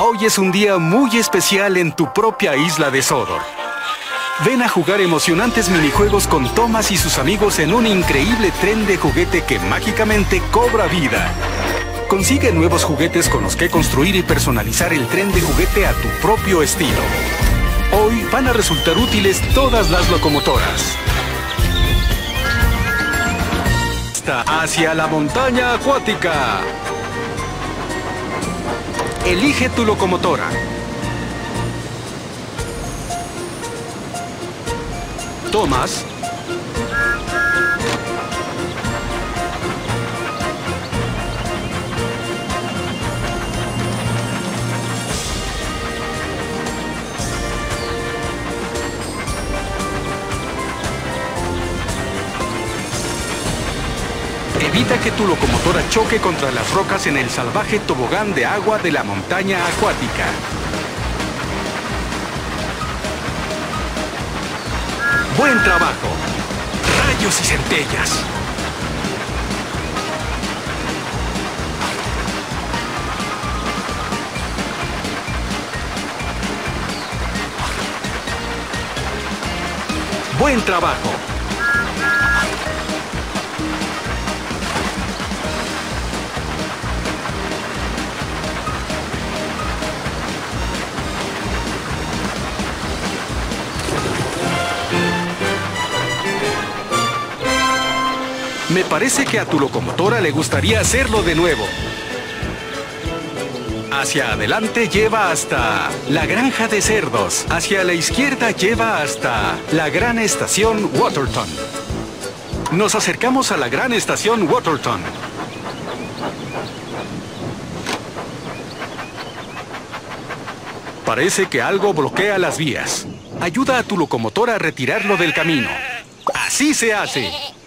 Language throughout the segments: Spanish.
Hoy es un día muy especial en tu propia isla de Sodor. Ven a jugar emocionantes minijuegos con Thomas y sus amigos en un increíble tren de juguete que mágicamente cobra vida. Consigue nuevos juguetes con los que construir y personalizar el tren de juguete a tu propio estilo. Hoy van a resultar útiles todas las locomotoras. Hacia la montaña acuática. Elige tu locomotora. Thomas. Evita que tu locomotora choque contra las rocas en el salvaje tobogán de agua de la montaña acuática. ¡Buen trabajo! ¡Rayos y centellas! ¡Buen trabajo! Me parece que a tu locomotora le gustaría hacerlo de nuevo. Hacia adelante lleva hasta la granja de cerdos. Hacia la izquierda lleva hasta la gran estación Waterton. Nos acercamos a la gran estación Waterton. Parece que algo bloquea las vías. Ayuda a tu locomotora a retirarlo del camino. ¡Así se hace!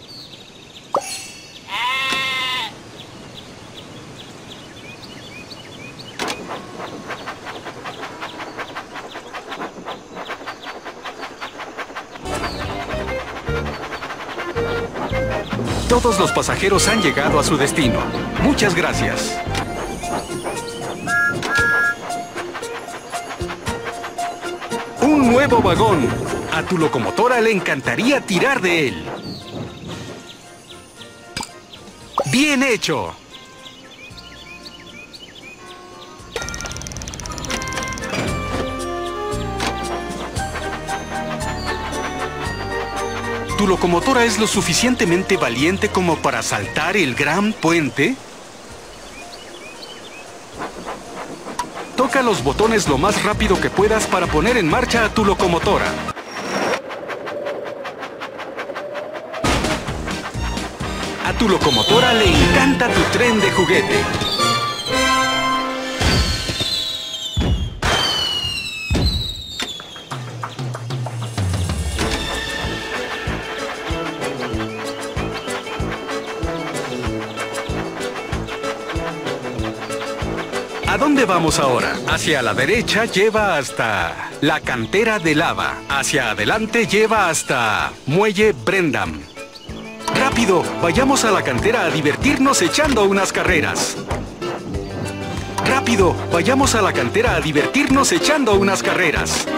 Todos los pasajeros han llegado a su destino. Muchas gracias. Un nuevo vagón. A tu locomotora le encantaría tirar de él. ¡Bien hecho! ¿Tu locomotora es lo suficientemente valiente como para saltar el gran puente? Toca los botones lo más rápido que puedas para poner en marcha a tu locomotora. A tu locomotora le encanta tu tren de juguete. ¿A dónde vamos ahora? Hacia la derecha lleva hasta la cantera de lava. Hacia adelante lleva hasta Muelle Brendam. ¡Rápido! Vayamos a la cantera a divertirnos echando unas carreras. ¡Rápido! Vayamos a la cantera a divertirnos echando unas carreras.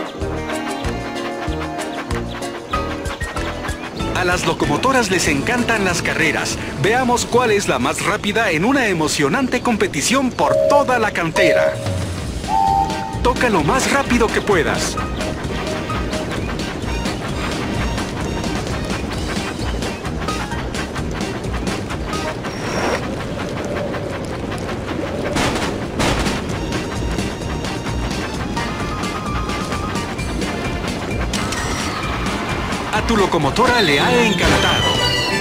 A las locomotoras les encantan las carreras. Veamos cuál es la más rápida en una emocionante competición por toda la cantera. Toca lo más rápido que puedas. A tu locomotora le ha encantado.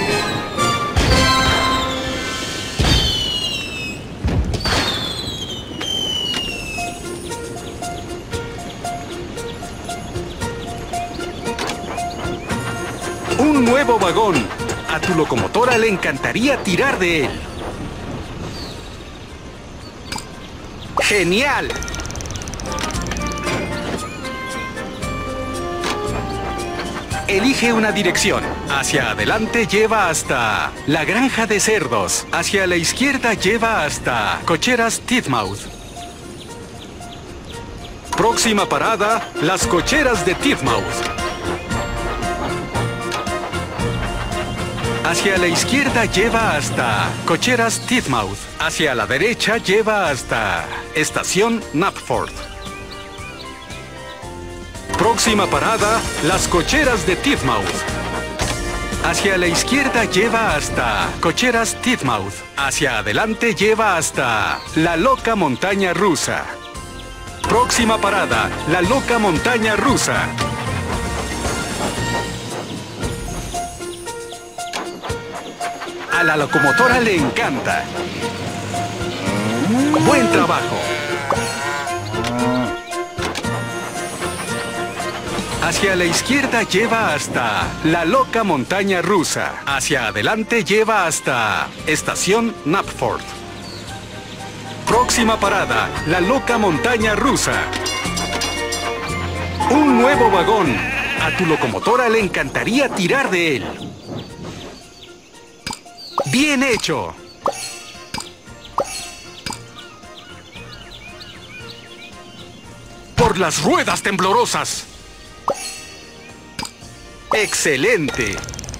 Un nuevo vagón. A tu locomotora le encantaría tirar de él. ¡Genial! Elige una dirección. Hacia adelante lleva hasta la granja de cerdos. Hacia la izquierda lleva hasta Cocheras Titmouth. Próxima parada, las cocheras de Titmouse. Hacia la izquierda lleva hasta Cocheras Titmouse. Hacia la derecha lleva hasta Estación Knapford. Próxima parada, las cocheras de Titmouse. Hacia la izquierda lleva hasta Cocheras Titmouse. Hacia adelante lleva hasta La Loca Montaña Rusa. Próxima parada, La Loca Montaña Rusa. A la locomotora le encanta. ¡Buen trabajo! Hacia la izquierda lleva hasta La Loca Montaña Rusa. Hacia adelante lleva hasta Estación Knapford. Próxima parada, La Loca Montaña Rusa. Un nuevo vagón. A tu locomotora le encantaría tirar de él. ¡Bien hecho! ¡Por las ruedas temblorosas! ¡Excelente!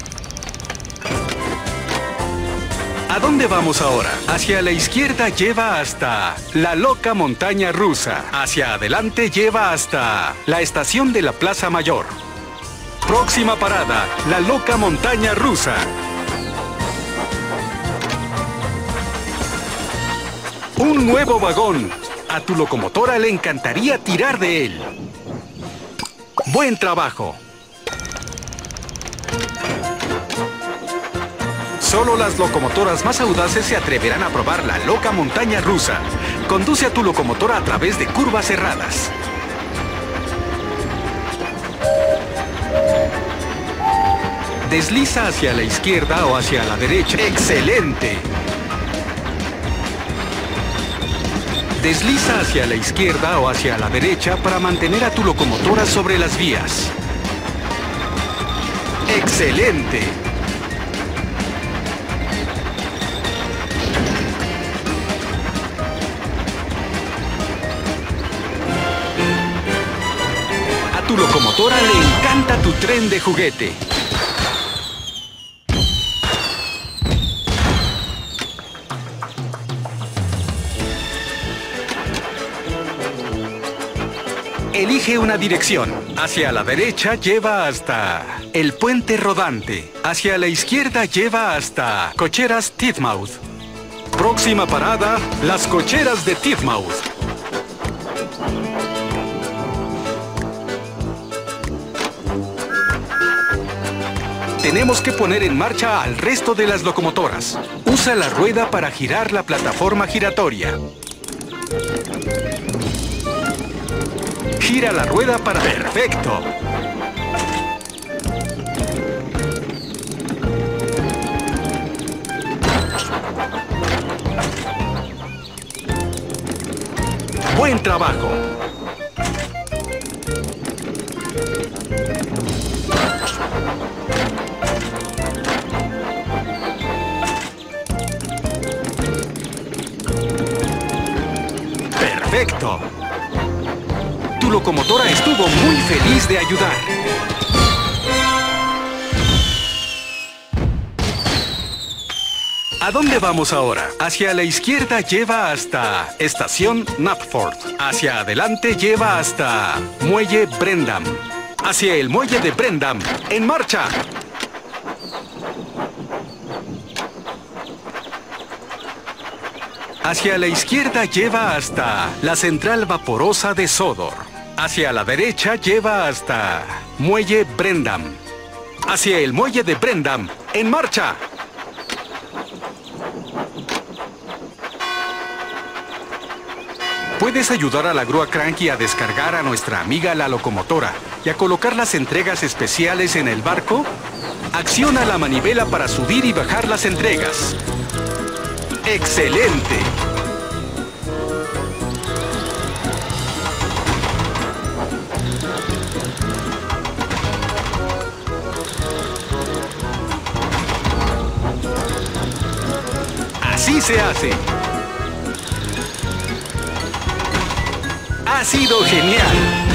¿A dónde vamos ahora? Hacia la izquierda lleva hasta La Loca Montaña Rusa. Hacia adelante lleva hasta la estación de la Plaza Mayor. Próxima parada, La Loca Montaña Rusa. Un nuevo vagón. A tu locomotora le encantaría tirar de él. ¡Buen trabajo! Solo las locomotoras más audaces se atreverán a probar La Loca Montaña Rusa. Conduce a tu locomotora a través de curvas cerradas. Desliza hacia la izquierda o hacia la derecha. ¡Excelente! Desliza hacia la izquierda o hacia la derecha para mantener a tu locomotora sobre las vías. ¡Excelente! A tu locomotora le encanta tu tren de juguete. Elige una dirección. Hacia la derecha lleva hasta el Puente Rodante. Hacia la izquierda lleva hasta Cocheras Titmouse. Próxima parada, las cocheras de Titmouse. Tenemos que poner en marcha al resto de las locomotoras. Usa la rueda para girar la plataforma giratoria. Gira la rueda para... ¡Perfecto! ¡Buen trabajo! ¡Perfecto! Tu locomotora estuvo muy feliz de ayudar. ¿A dónde vamos ahora? Hacia la izquierda lleva hasta Estación Knapford. Hacia adelante lleva hasta Muelle Brendam. Hacia el Muelle de Brendam. ¡En marcha! Hacia la izquierda lleva hasta la Central Vaporosa de Sodor. Hacia la derecha lleva hasta Muelle Brendam. Hacia el Muelle de Brendam. ¡En marcha! Puedes ayudar a la grúa Cranky a descargar a nuestra amiga la locomotora y a colocar las entregas especiales en el barco. Acciona la manivela para subir y bajar las entregas. ¡Excelente! Así se hace. Ha sido genial.